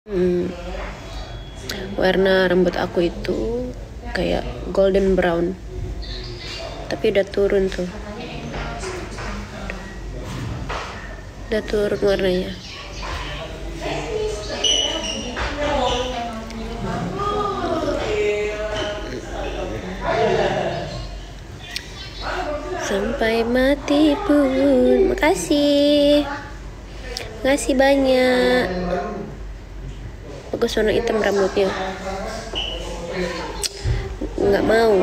Warna rambut aku itu kayak golden brown, tapi udah turun tuh, udah turun warnanya. Sampai mati pun. Makasih banyak. Bagus warna hitam rambutnya. Nggak mau,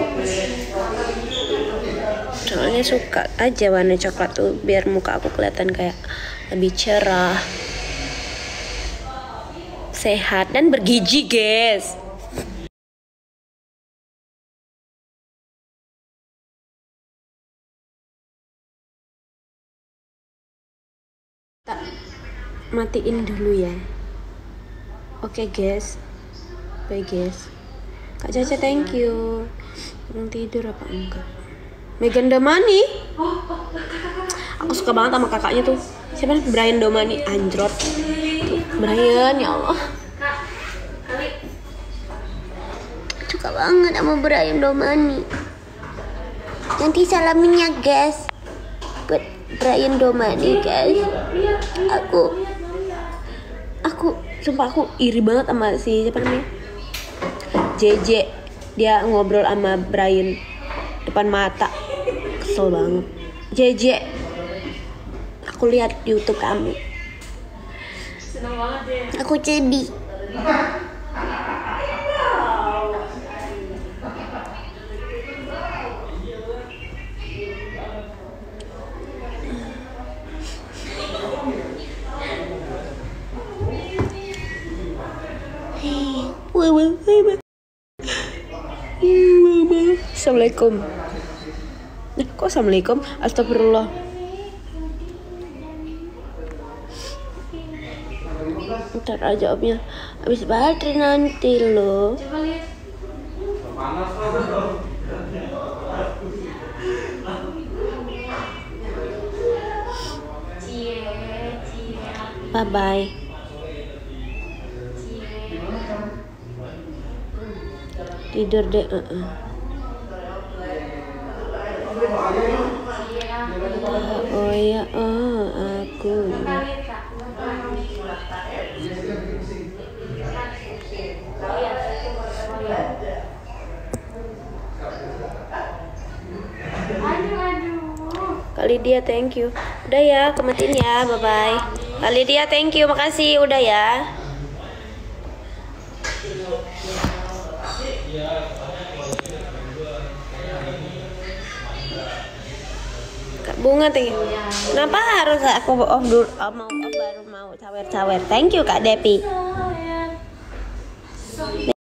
soalnya suka aja warna coklat tuh, biar muka aku kelihatan kayak lebih cerah, sehat, dan bergizi, guys. Tak matiin dulu ya. Oke, guys. Bye, guys. Kak Caca, thank you. Belum tidur apa enggak? Megan Domani. Aku suka banget sama kakaknya tuh. Siapa nih? Brian Domani. Anjrot. Tuh, Brian, ya Allah. Suka banget sama Brian Domani. Nanti salamin ya, guys. Buat Brian Domani, guys. Sumpah aku iri banget sama si siapa namanya? JJ. Dia ngobrol sama Brian depan mata. Kesel banget. JJ, aku lihat YouTube kamu. Senang banget ya. Aku sedih. Assalamualaikum. Kok assalamualaikum? Astagfirullah. Ntar aja jawabnya. Habis baterai nanti loh. Bye bye. Tidur deh. Oh ya, aku. Kali dia, thank you. Udah ya, aku matiin ya, bye bye. Kali dia, thank you, makasih, udah ya. Kak Bunga, thank you. Kenapa harus aku off dulu? Mau off baru mau cawer-cawer. Thank you Kak Depi.